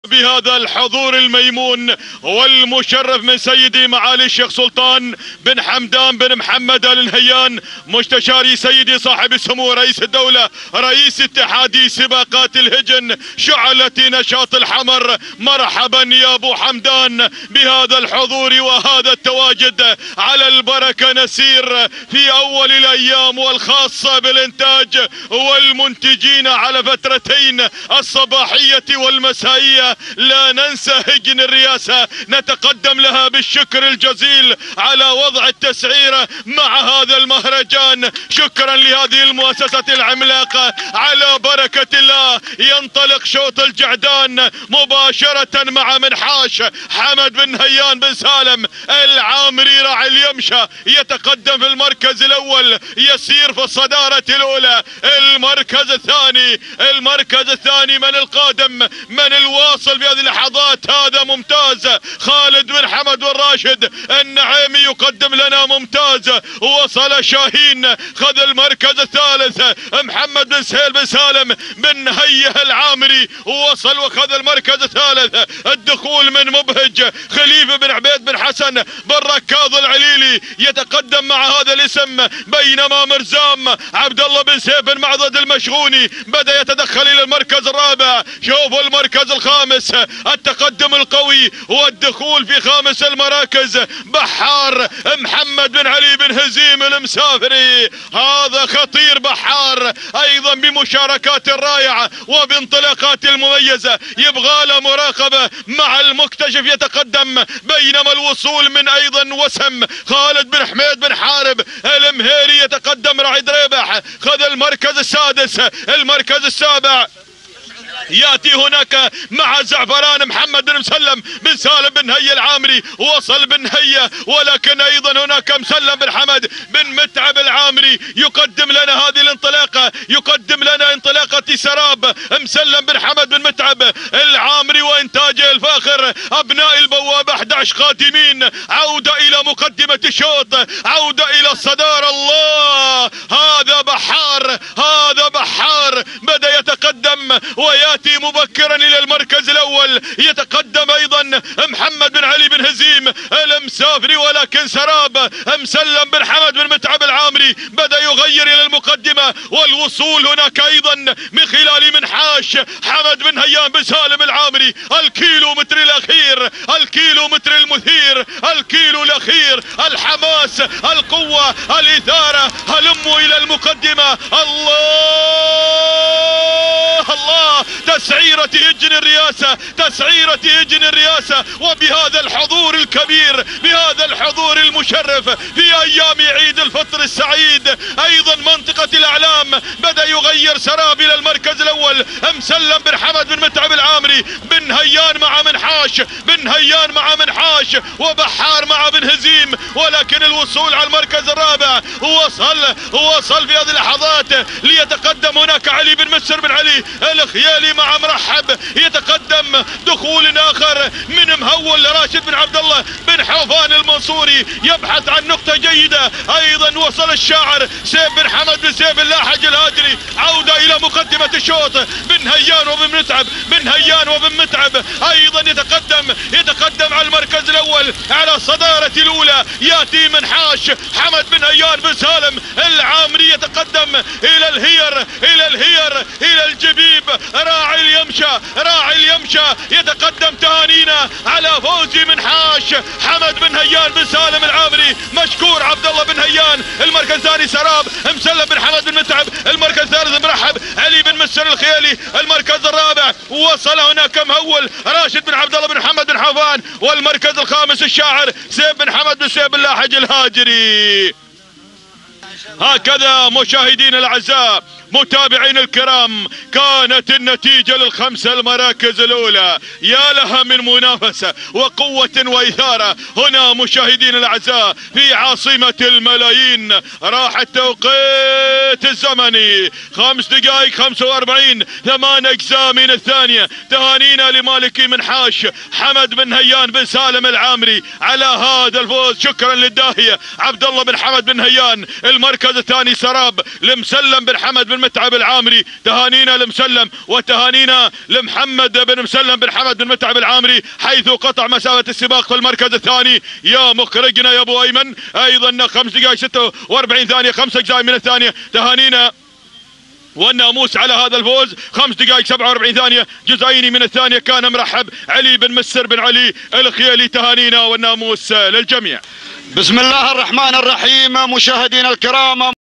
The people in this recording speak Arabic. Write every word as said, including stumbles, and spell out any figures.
بهذا الحضور الميمون والمشرف من سيدي معالي الشيخ سلطان بن حمدان بن محمد آل نهيان مستشاري سيدي صاحب السمو رئيس الدولة رئيس اتحادي سباقات الهجن شعلة نشاط الحمر. مرحبا يا ابو حمدان بهذا الحضور وهذا التواجد. على البركة نسير في اول الايام والخاصة بالانتاج والمنتجين على فترتين الصباحية والمسائية. لا ننسى هجن الرئاسة نتقدم لها بالشكر الجزيل على وضع التسعيرة مع هذا المهرجان. شكرا لهذه المؤسسة العملاقة. على بركة الله ينطلق شوط الجعدان مباشرة مع منحاش حمد بن نهيان بن سالم العامري راعي اليمشى يتقدم في المركز الاول يسير في الصدارة الاولى. المركز الثاني المركز الثاني من القادم من الواصل في هذه اللحظات هذا ممتاز خالد بن حمد بن راشد النعيمي يقدم لنا ممتاز. وصل شاهين خذ المركز الثالث. محمد بن سهيل بن سالم بن نهيه العامري وصل وخذ المركز الثالث. الدخول من مبهج خليفه بن عبيد بن حسن بن ركاض العليلي يتقدم مع هذا الاسم. بينما مرزام عبد الله بن سيف بن معضد المشغوني بدا يتدخل الى المركز الرابع. شوفوا المركز الخامس التقدم القوي والدخول في خامس المراكز. بحار محمد بن علي بن هزيم المسافري هذا خطير. بحار ايضا بمشاركات رائعة وبانطلاقات المميزة يبغى له مراقبة مع المكتشف يتقدم. بينما الوصول من ايضا وسم خالد بن حميد بن حارب المهيري يتقدم. راعي ريبح خذ المركز السادس. المركز السابع ياتي هناك مع زعفران محمد بن مسلم بن سالم بن نهيه العامري. وصل بن نهيه ولكن ايضا هناك مسلم بن حمد بن متعب العامري يقدم لنا هذه الانطلاقه. يقدم لنا انطلاقه سراب مسلم بن حمد بن متعب العامري وانتاجه الفاخر. ابناء البوابه احد عشر قادمين. عوده الى مقدمه الشوط عوده الى الصداره. الله هذا بحار هذا بحار بدا يتقدم وياتي مبكرا الى المركز الاول. يتقدم ايضا محمد بن علي بن هزيم المسافري ولكن سراب مسلم بن حمد بن متعب العامري بدا يغير الى المقدمه. والوصول هناك ايضا من خلال منحاش حمد بن نهيان بن سالم العامري. الكيلو متر الاخير الكيلو متر المثير الكيلو الاخير. الحماس القوه الاثاره هلموا الى المقدمه. الله الله تسعيرة هجن الرئاسة تسعيرة هجن الرئاسة وبهذا الحضور الكبير بهذا الحضور المشرف في ايام عيد الفطر السعيد. ايضا منطقة الاعلام بدا يغير سراب الى المركز الاول. مسلم بن حمد بن متعب العامري بن نهيان مع منحاش بن نهيان مع منحاش وبحار مع بن هزيم. ولكن الوصول على المركز الرابع وصل وصل في هذه اللحظات ليتقدم هناك علي بن مسر بن علي الخيالي مع مرحب. يتقدم دخول اخر من مهول راشد بن عبد الله بن حوفان المنصوري يبحث عن نقطة جيدة. ايضا وصل الشاعر سيف بن حمد بن سيف اللاحج الهاجري. عودة الى مقدمة الشوط بن نهيان وبن متعب بن نهيان وبن متعب ايضا يتقدم يتقدم على المركز الاول على الصدارة الاولى. ياتي منحاش حمد بن نهيان بن سالم العامري يتقدم الى الهير الى الهير الى الجبيب. راعي اليمشى راعي اليمشى يتقدم. تهانينا على فوزي منحاش حمد بن نهيان بن سالم العامري. مشكور عبد الله بن نهيان. المركز الثاني سراب مسلم بن حمد بن متعب. المركز الثالث مرحب علي بن مسر الخيالي. المركز الرابع وصل هناك مهول راشد بن عبد الله بن محمد بن حوفان. والمركز الخامس الشاعر سيف بن حمد بن سيف اللاحج الهاجري. هكذا مشاهدين الاعزاء متابعين الكرام كانت النتيجة للخمسة المراكز الاولى. يا لها من منافسة وقوة واثارة هنا مشاهدين الاعزاء في عاصمة الملايين. راح التوقيت الزمني خمس دقائق خمسة واربعين ثمان اجزاء من الثانية. تهانينا لمالكي منحاش حمد بن نهيان بن سالم العامري على هذا الفوز. شكرا للداهية عبد الله بن حمد بن نهيان. المركز الثاني سراب لمسلم بن حمد بن متعب العامري. تهانينا لمسلم وتهانينا لمحمد بن مسلم بن حمد بن متعب العامري حيث قطع مسافة السباق في المركز الثاني. يا مخرجنا يا ابو ايمن، ايضا خمس دقائق ستة واربعين ثانية، خمس اجزاء من الثانية. تهانينا والناموس على هذا الفوز. خمس دقائق سبعة واربعين ثانية، جزئين من الثانية. كان مرحب علي بن مسر بن علي الخيالي. تهانينا والناموس للجميع. بسم الله الرحمن الرحيم. مشاهدينا الكرام،